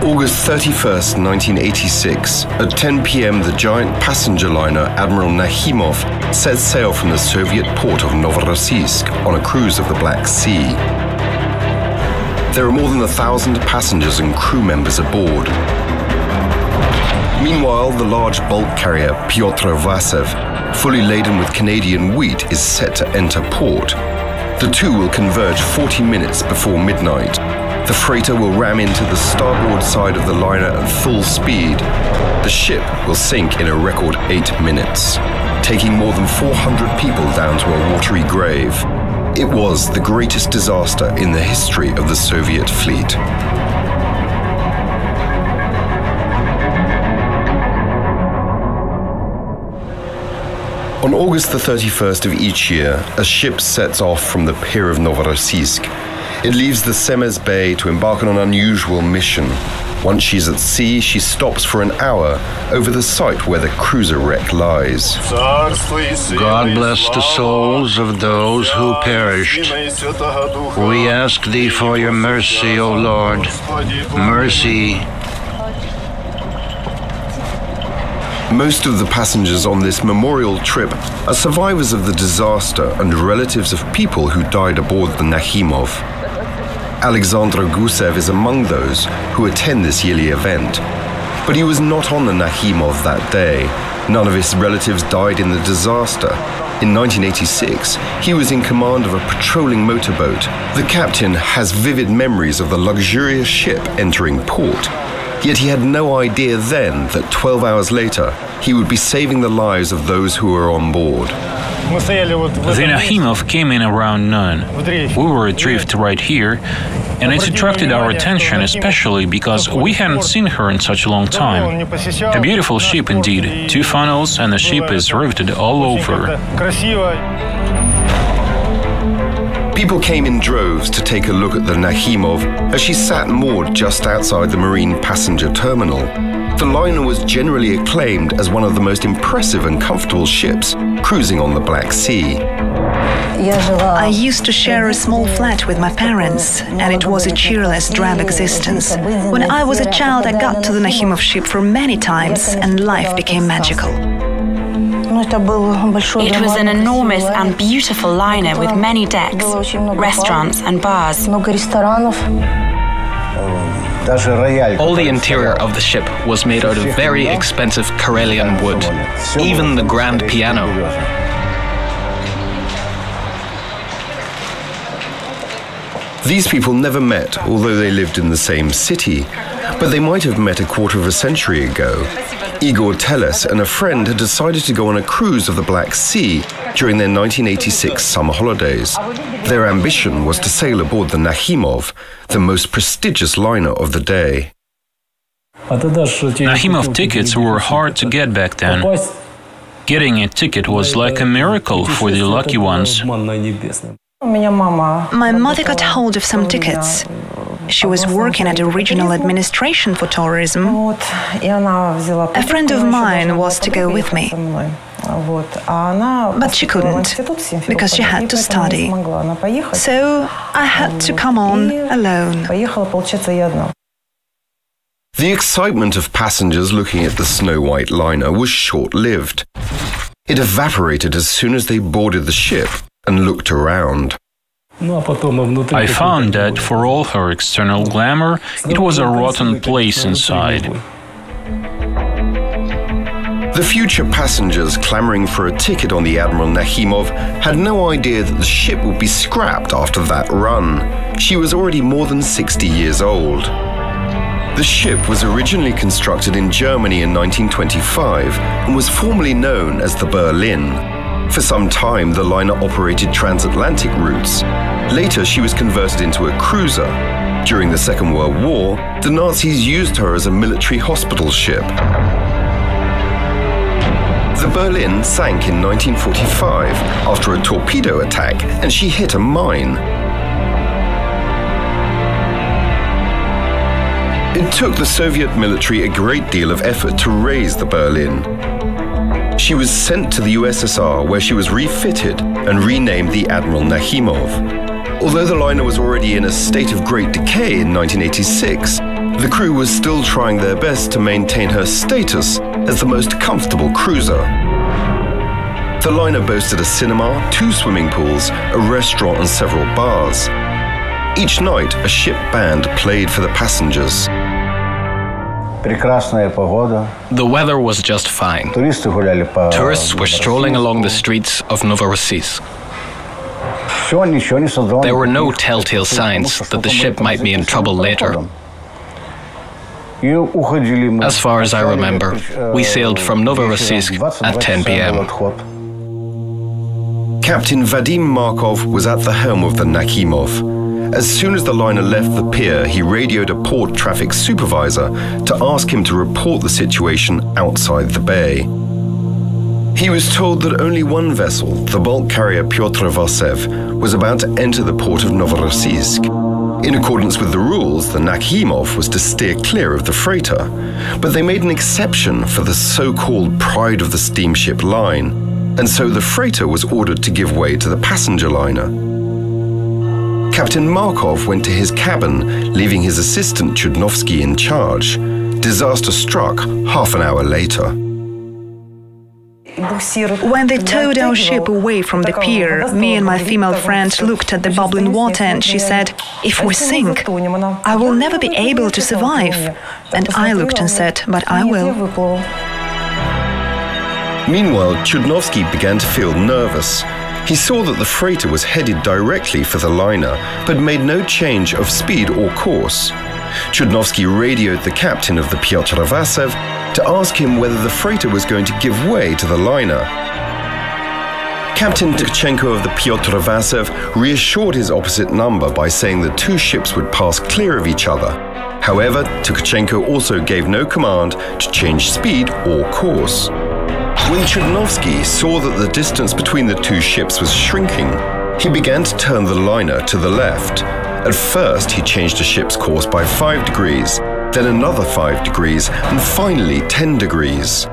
August 31st, 1986, at 10 p.m. the giant passenger liner Admiral Nakhimov set sail from the Soviet port of Novorossiysk on a cruise of the Black Sea. There are more than 1,000 passengers and crew members aboard. Meanwhile, the large bulk carrier Pyotr Vasev, fully laden with Canadian wheat, is set to enter port. The two will converge 40 minutes before midnight. The freighter will ram into the starboard side of the liner at full speed. The ship will sink in a record 8 minutes, taking more than 400 people down to a watery grave. It was the greatest disaster in the history of the Soviet fleet. On August the 31st of each year, a ship sets off from the pier of Novorossiysk. It leaves the Semez Bay to embark on an unusual mission. Once she's at sea, she stops for an hour over the site where the cruiser wreck lies. God bless the souls of those who perished. We ask thee for your mercy, O Lord. Mercy. Most of the passengers on this memorial trip are survivors of the disaster and relatives of people who died aboard the Nakhimov. Alexander Gusev is among those who attend this yearly event. But he was not on the Nakhimov that day. None of his relatives died in the disaster. In 1986, he was in command of a patrolling motorboat. The captain has vivid memories of the luxurious ship entering port. Yet he had no idea then that 12 hours later, he would be saving the lives of those who were on board. The Nakhimov came in around noon. We were adrift right here, and it attracted our attention especially because we hadn't seen her in such a long time. A beautiful ship indeed, 2 funnels, and the ship is riveted all over. People came in droves to take a look at the Nakhimov as she sat moored just outside the marine passenger terminal. The liner was generally acclaimed as one of the most impressive and comfortable ships cruising on the Black Sea. I used to share a small flat with my parents, and it was a cheerless, drab existence. When I was a child, I got to the Nakhimov ship for many times, and life became magical. It was an enormous and beautiful liner with many decks, restaurants and bars. All the interior of the ship was made out of very expensive Karelian wood, even the grand piano. These people never met, although they lived in the same city, but they might have met a quarter of a century ago. Igor Teles and a friend had decided to go on a cruise of the Black Sea during their 1986 summer holidays. Their ambition was to sail aboard the Nakhimov, the most prestigious liner of the day. Nakhimov tickets were hard to get back then. Getting a ticket was like a miracle for the lucky ones. My mother got hold of some tickets. She was working at a regional administration for tourism. A friend of mine was to go with me, but she couldn't, because she had to study. So I had to come on alone. The excitement of passengers looking at the snow-white liner was short-lived. It evaporated as soon as they boarded the ship and looked around. I found that, for all her external glamour, it was a rotten place inside. The future passengers clamoring for a ticket on the Admiral Nakhimov had no idea that the ship would be scrapped after that run. She was already more than 60 years old. The ship was originally constructed in Germany in 1925 and was formerly known as the Berlin. For some time, the liner operated transatlantic routes. Later, she was converted into a cruiser. During the Second World War, the Nazis used her as a military hospital ship. The Berlin sank in 1945 after a torpedo attack, and she hit a mine. It took the Soviet military a great deal of effort to raise the Berlin. She was sent to the USSR, where she was refitted and renamed the Admiral Nakhimov. Although the liner was already in a state of great decay in 1986, The crew was still trying their best to maintain her status as the most comfortable cruiser. The liner boasted a cinema, 2 swimming pools, a restaurant and several bars. Each night, a ship band played for the passengers. The weather was just fine. Tourists were strolling along the streets of Novorossiysk. There were no telltale signs that the ship might be in trouble later. As far as I remember, we sailed from Novorossiysk at 10 p.m. Captain Vadim Markov was at the helm of the Nakhimov. As soon as the liner left the pier, he radioed a port traffic supervisor to ask him to report the situation outside the bay. He was told that only one vessel, the bulk carrier Pyotr Vasev, was about to enter the port of Novorossiysk. In accordance with the rules, the Nakhimov was to steer clear of the freighter, but they made an exception for the so-called pride of the steamship line, and so the freighter was ordered to give way to the passenger liner. Captain Markov went to his cabin, leaving his assistant Chudnovsky in charge. Disaster struck half an hour later. When they towed our ship away from the pier, me and my female friend looked at the bubbling water and she said, "If we sink, I will never be able to survive." And I looked and said, "But I will." Meanwhile, Chudnovsky began to feel nervous. He saw that the freighter was headed directly for the liner, but made no change of speed or course. Chudnovsky radioed the captain of the Pyotr Vasev to ask him whether the freighter was going to give way to the liner. Captain Tkachenko of the Pyotr Vasev reassured his opposite number by saying that 2 ships would pass clear of each other. However, Tkachenko also gave no command to change speed or course. When Chudnovsky saw that the distance between the 2 ships was shrinking, he began to turn the liner to the left. At first, he changed the ship's course by 5 degrees, then another 5 degrees, and finally 10 degrees.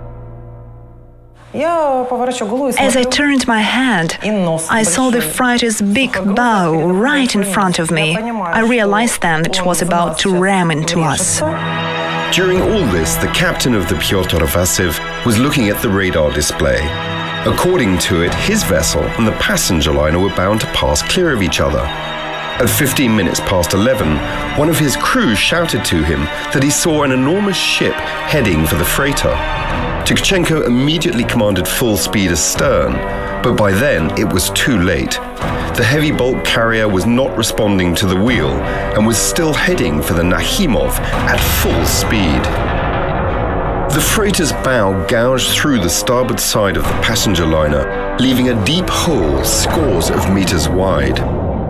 As I turned my head, I saw the freighter's big bow right in front of me. I realized then that it was about to ram into us. During all this, the captain of the Pyotr Vasev was looking at the radar display. According to it, his vessel and the passenger liner were bound to pass clear of each other. At 15 minutes past 11, one of his crew shouted to him that he saw an enormous ship heading for the freighter. Tkachenko immediately commanded full speed astern, but by then it was too late. The heavy bulk carrier was not responding to the wheel and was still heading for the Nakhimov at full speed. The freighter's bow gouged through the starboard side of the passenger liner, leaving a deep hole scores of meters wide.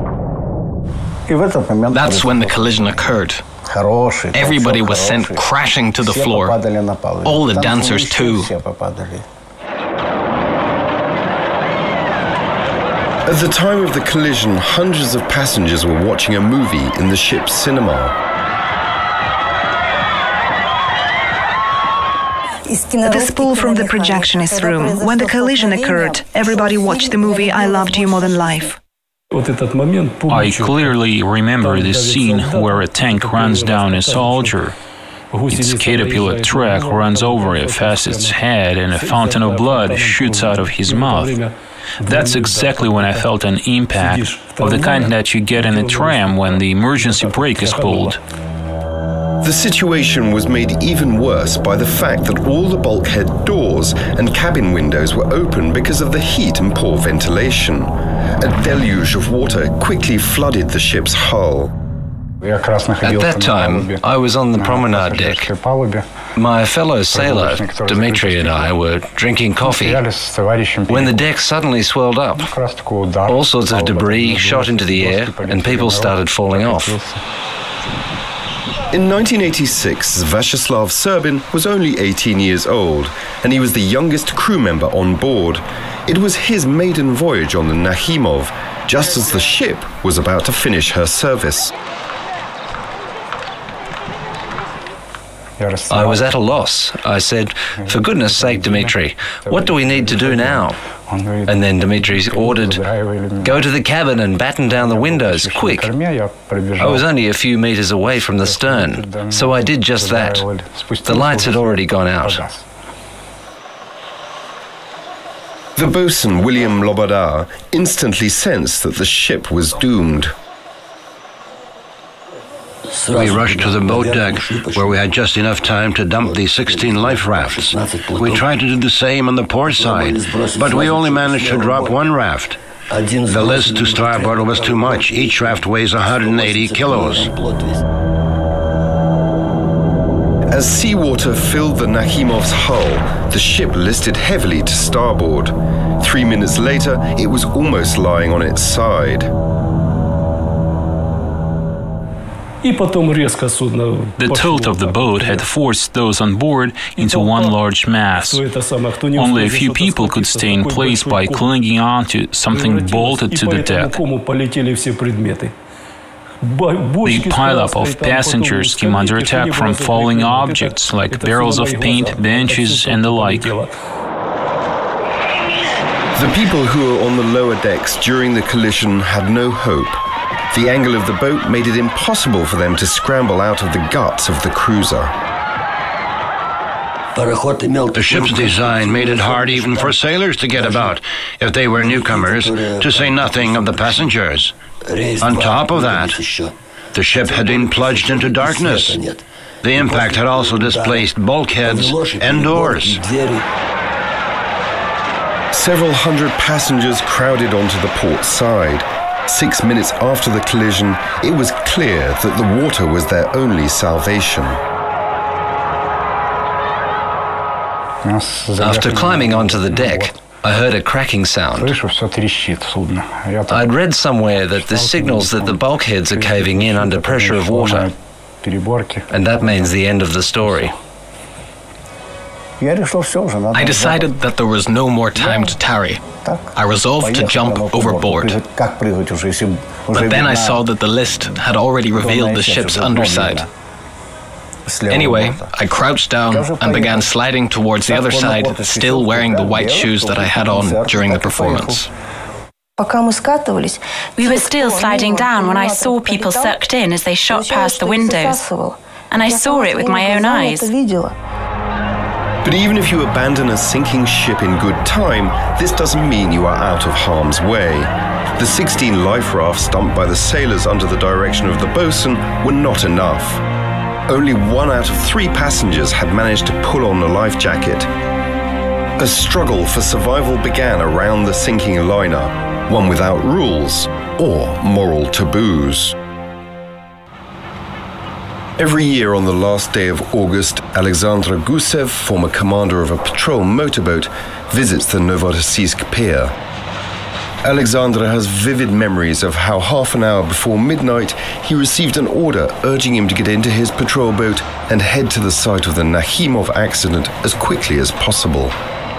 That's when the collision occurred. Everybody was sent crashing to the floor. All the dancers too. At the time of the collision, hundreds of passengers were watching a movie in the ship's cinema. The spool from the projectionist room. When the collision occurred, everybody watched the movie I Loved You More Than Life. I clearly remember the scene where a tank runs down a soldier. Its caterpillar track runs over it past its head and a fountain of blood shoots out of his mouth. That's exactly when I felt an impact of the kind that you get in a tram when the emergency brake is pulled. The situation was made even worse by the fact that all the bulkhead doors and cabin windows were open because of the heat and poor ventilation. A deluge of water quickly flooded the ship's hull. At that time, I was on the promenade deck. My fellow sailor, Dmitry, and I were drinking coffee when the deck suddenly swelled up. All sorts of debris shot into the air and people started falling off. In 1986, Vyacheslav Serbin was only 18 years old, and he was the youngest crew member on board. It was his maiden voyage on the Nakhimov, just as the ship was about to finish her service. I was at a loss. I said, "For goodness sake, Dmitry, what do we need to do now?" And then Dmitry ordered, "Go to the cabin and batten down the windows, quick." I was only a few meters away from the stern, so I did just that. The lights had already gone out. The boatswain, William Loboda, instantly sensed that the ship was doomed. We rushed to the boat deck, where we had just enough time to dump the 16 life rafts. We tried to do the same on the port side, but we only managed to drop one raft. The list to starboard was too much. Each raft weighs 180 kilos. As seawater filled the Nakhimov's hull, the ship listed heavily to starboard. 3 minutes later, it was almost lying on its side. The tilt of the boat had forced those on board into one large mass. Only a few people could stay in place by clinging on to something bolted to the deck. The pileup of passengers came under attack from falling objects like barrels of paint, benches, and the like. The people who were on the lower decks during the collision had no hope. The angle of the boat made it impossible for them to scramble out of the guts of the cruiser. The ship's design made it hard even for sailors to get about if they were newcomers, to say nothing of the passengers. On top of that, the ship had been plunged into darkness. The impact had also displaced bulkheads and doors. Several hundred passengers crowded onto the port side. 6 minutes after the collision, it was clear that the water was their only salvation. After climbing onto the deck, I heard a cracking sound. I'd read somewhere that this signals that the bulkheads are caving in under pressure of water, and that means the end of the story. I decided that there was no more time to tarry. I resolved to jump overboard. But then I saw that the list had already revealed the ship's underside. Anyway, I crouched down and began sliding towards the other side, still wearing the white shoes that I had on during the performance. We were still sliding down when I saw people sucked in as they shot past the windows. And I saw it with my own eyes. But even if you abandon a sinking ship in good time, this doesn't mean you are out of harm's way. The 16 life rafts dumped by the sailors under the direction of the boatswain were not enough. Only 1 out of 3 passengers had managed to pull on a life jacket. A struggle for survival began around the sinking liner, one without rules or moral taboos. Every year on the last day of August, Alexander Gusev, former commander of a patrol motorboat, visits the Novorossiysk pier. Alexander has vivid memories of how half an hour before midnight he received an order urging him to get into his patrol boat and head to the site of the Nakhimov accident as quickly as possible.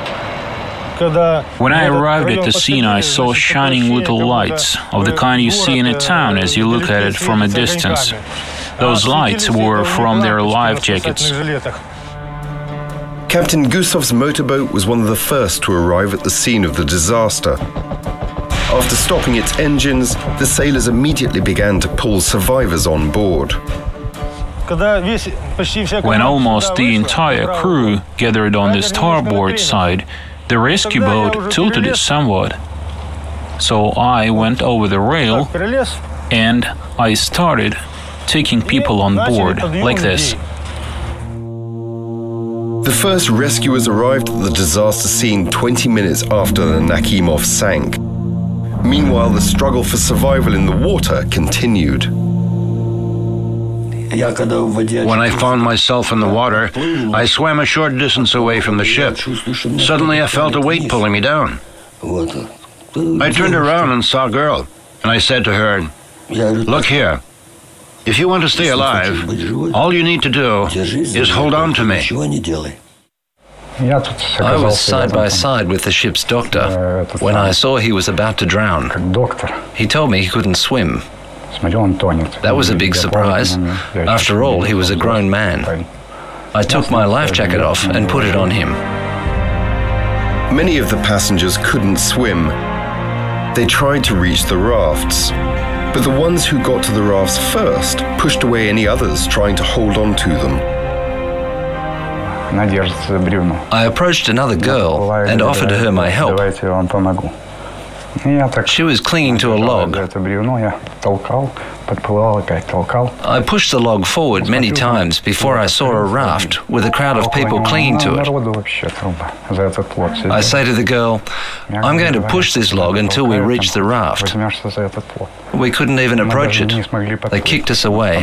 When I arrived at the scene, I saw shining little lights of the kind you see in a town as you look at it from a distance. Those lights were from their life jackets. Captain Gusev's motorboat was one of the first to arrive at the scene of the disaster. After stopping its engines, the sailors immediately began to pull survivors on board. When almost the entire crew gathered on the starboard side, the rescue boat tilted it somewhat. So I went over the rail and I started taking people on board, like this. The first rescuers arrived at the disaster scene 20 minutes after the Nakhimov sank. Meanwhile, the struggle for survival in the water continued. When I found myself in the water, I swam a short distance away from the ship. Suddenly I felt a weight pulling me down. I turned around and saw a girl, and I said to her, "Look here. If you want to stay alive, all you need to do is hold on to me." I was side by side with the ship's doctor when I saw he was about to drown. He told me he couldn't swim. That was a big surprise. After all, he was a grown man. I took my life jacket off and put it on him. Many of the passengers couldn't swim. They tried to reach the rafts, but the ones who got to the rafts first pushed away any others trying to hold on to them. I approached another girl and offered her my help. She was clinging to a log. I pushed the log forward many times before I saw a raft with a crowd of people clinging to it. I say to the girl, "I'm going to push this log until we reach the raft." We couldn't even approach it. They kicked us away.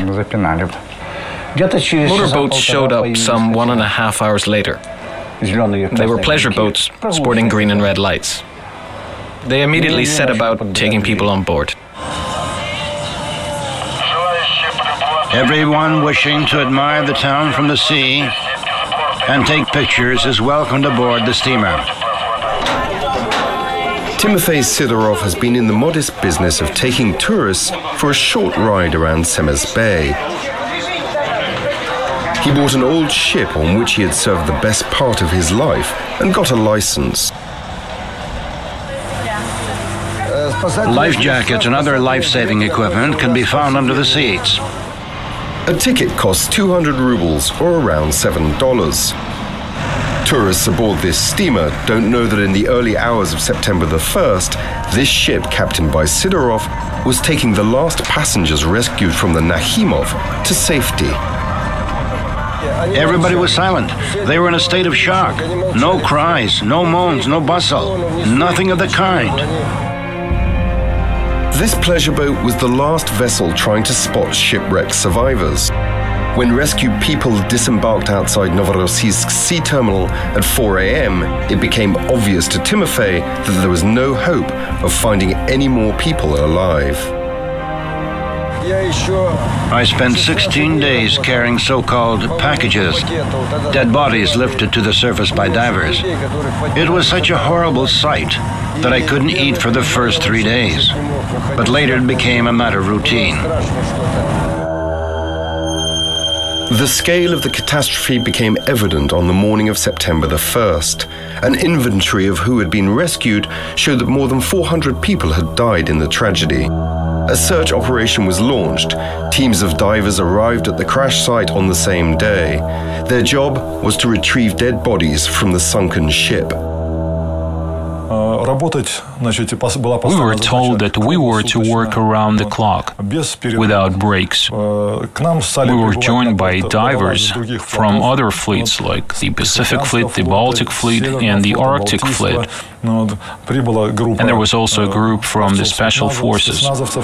Motorboats showed up some 1.5 hours later. They were pleasure boats sporting green and red lights. They immediately set about taking people on board. Everyone wishing to admire the town from the sea and take pictures is welcomed aboard the steamer. Timofey Sidorov has been in the modest business of taking tourists for a short ride around Semez Bay. He bought an old ship on which he had served the best part of his life and got a license. Life jackets and other life-saving equipment can be found under the seats. A ticket costs 200 rubles, or around $7. Tourists aboard this steamer don't know that in the early hours of September the 1st, this ship, captained by Sidorov, was taking the last passengers rescued from the Nakhimov to safety. Everybody was silent. They were in a state of shock. No cries, no moans, no bustle. Nothing of the kind. This pleasure boat was the last vessel trying to spot shipwreck survivors. When rescued people disembarked outside Novorossiysk's sea terminal at 4 a.m., it became obvious to Timofey that there was no hope of finding any more people alive. I spent 16 days carrying so-called packages, dead bodies lifted to the surface by divers. It was such a horrible sight that I couldn't eat for the first 3 days, but later it became a matter of routine. The scale of the catastrophe became evident on the morning of September the 1st. An inventory of who had been rescued showed that more than 400 people had died in the tragedy. A search operation was launched. Teams of divers arrived at the crash site on the same day. Their job was to retrieve dead bodies from the sunken ship. We were told that we were to work around the clock, without breaks. We were joined by divers from other fleets like the Pacific Fleet, the Baltic Fleet, and the Arctic Fleet. And there was also a group from the Special Forces.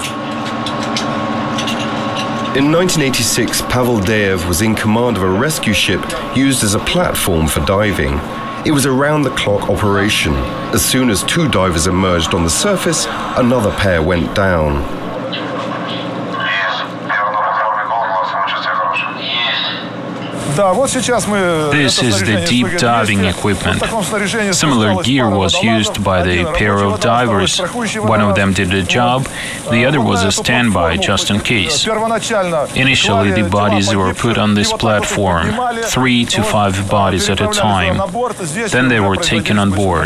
In 1986, Pavel Deyev was in command of a rescue ship used as a platform for diving. It was a round-the-clock operation. As soon as 2 divers emerged on the surface, another pair went down. This is the deep diving equipment. Similar gear was used by the pair of divers. One of them did the job, the other was a standby just in case. Initially, the bodies were put on this platform, 3 to 5 bodies at a time. Then they were taken on board.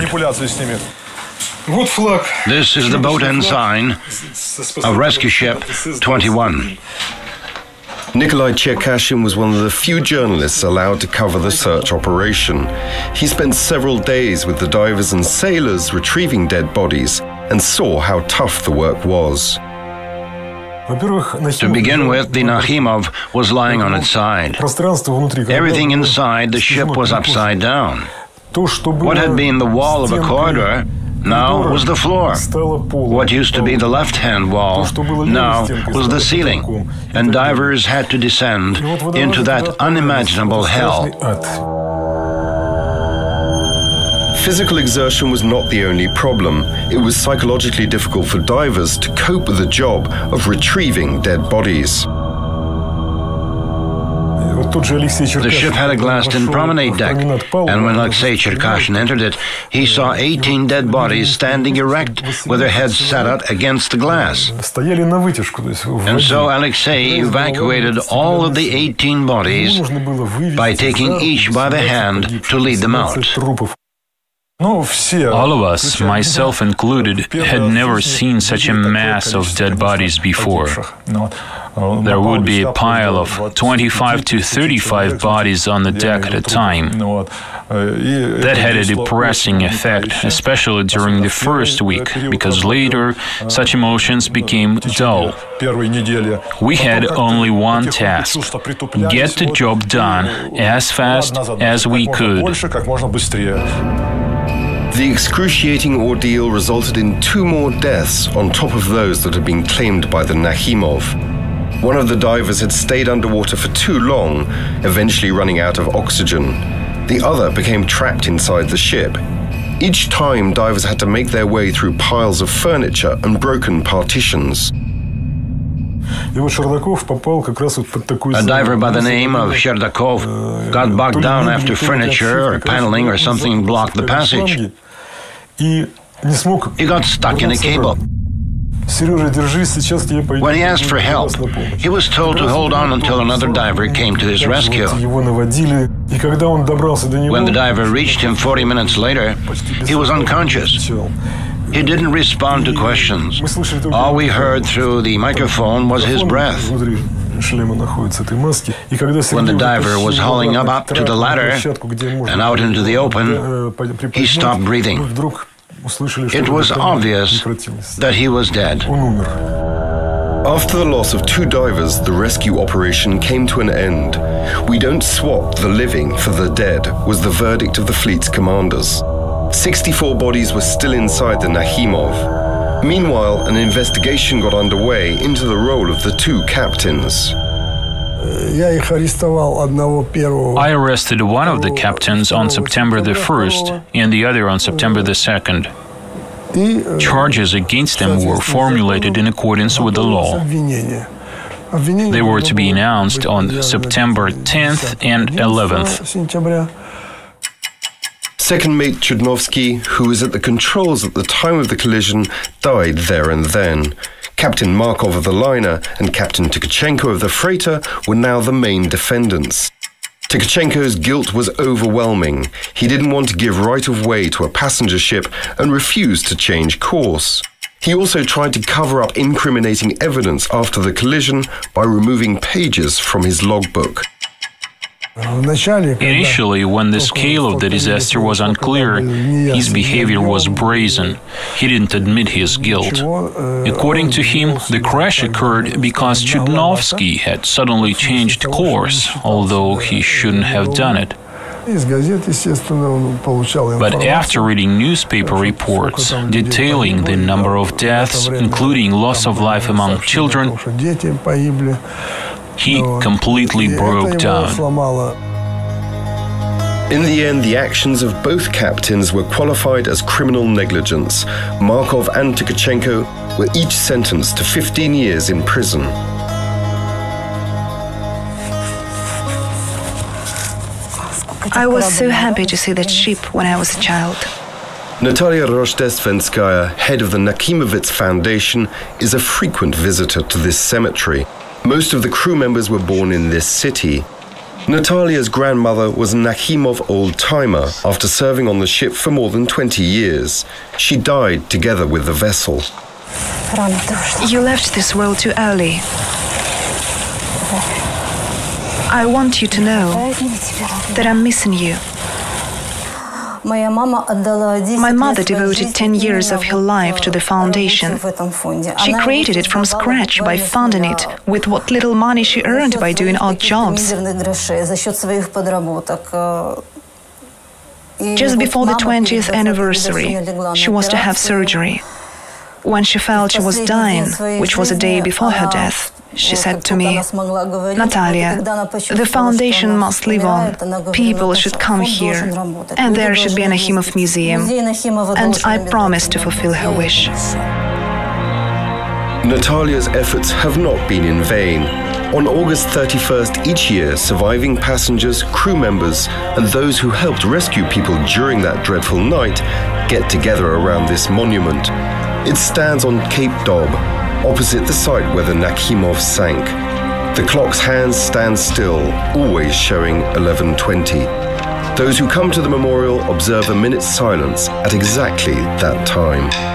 This is the boat ensign of Rescue Ship 21. Nikolai Cherkashin was one of the few journalists allowed to cover the search operation. He spent several days with the divers and sailors retrieving dead bodies and saw how tough the work was. To begin with, the Nakhimov was lying on its side. Everything inside the ship was upside down. What had been the wall of a corridor now was the floor. What used to be the left-hand wall now was the ceiling, and divers had to descend into that unimaginable hell. Physical exertion was not the only problem. It was psychologically difficult for divers to cope with the job of retrieving dead bodies. The ship had a glassed-in promenade deck, and when Alexei Cherkashin entered it, he saw 18 dead bodies standing erect with their heads set out against the glass. And so Alexei evacuated all of the 18 bodies by taking each by the hand to lead them out. All of us, myself included, had never seen such a mass of dead bodies before. There would be a pile of 25 to 35 bodies on the deck at a time. That had a depressing effect, especially during the first week, because later such emotions became dull. We had only one task: get the job done as fast as we could. The excruciating ordeal resulted in 2 more deaths on top of those that had been claimed by the Nakhimov. One of the divers had stayed underwater for too long, eventually running out of oxygen. The other became trapped inside the ship. Each time, divers had to make their way through piles of furniture and broken partitions. A diver by the name of Sherdakov got bogged down after furniture or paneling or something blocked the passage. He got stuck in a cable. When he asked for help, he was told to hold on until another diver came to his rescue. When the diver reached him 40 minutes later, he was unconscious. He didn't respond to questions. All we heard through the microphone was his breath. When the diver was hauling up to the ladder and out into the open, he stopped breathing. It was obvious that he was dead. After the loss of 2 divers, the rescue operation came to an end. "We don't swap the living for the dead," was the verdict of the fleet's commanders. 64 bodies were still inside the Nakhimov. Meanwhile, an investigation got underway into the role of the 2 captains. I arrested one of the captains on September the 1st and the other on September the 2nd. Charges against them were formulated in accordance with the law. They were to be announced on September 10th and 11th. Second mate Chudnovsky, who was at the controls at the time of the collision, died there and then. Captain Markov of the liner and Captain Tkachenko of the freighter were now the main defendants. Tkachenko's guilt was overwhelming. He didn't want to give right of way to a passenger ship and refused to change course. He also tried to cover up incriminating evidence after the collision by removing pages from his logbook. Initially, when the scale of the disaster was unclear, his behavior was brazen. He didn't admit his guilt. According to him, the crash occurred because Chudnovsky had suddenly changed course, although he shouldn't have done it. But after reading newspaper reports detailing the number of deaths, including loss of life among children, he completely broke down. In the end, the actions of both captains were qualified as criminal negligence. Markov and Tkachenko were each sentenced to 15 years in prison. I was so happy to see that ship when I was a child. Natalia Rojdestvenskaya, head of the Nakhimovitz Foundation, is a frequent visitor to this cemetery. Most of the crew members were born in this city. Natalia's grandmother was a Nakhimov old-timer after serving on the ship for more than 20 years. She died together with the vessel. You left this world too early. I want you to know that I'm missing you. My mother devoted 10 years of her life to the foundation. She created it from scratch by funding it with what little money she earned by doing odd jobs. Just before the 20th anniversary, she was to have surgery. When she felt she was dying, which was a day before her death, she said to me, "Natalia, the foundation must live on. People should come here, and there should be a Nakhimov museum." And I promised to fulfill her wish. Natalia's efforts have not been in vain. On August 31st each year, surviving passengers, crew members, and those who helped rescue people during that dreadful night get together around this monument. It stands on Cape Dob, opposite the site where the Nakhimov sank. The clock's hands stand still, always showing 11:20. Those who come to the memorial observe a minute's silence at exactly that time.